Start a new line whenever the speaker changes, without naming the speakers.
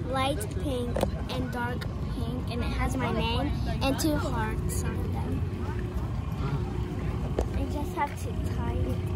light pink and dark pink, and it has my name and 2 hearts on them. I just have to tie it.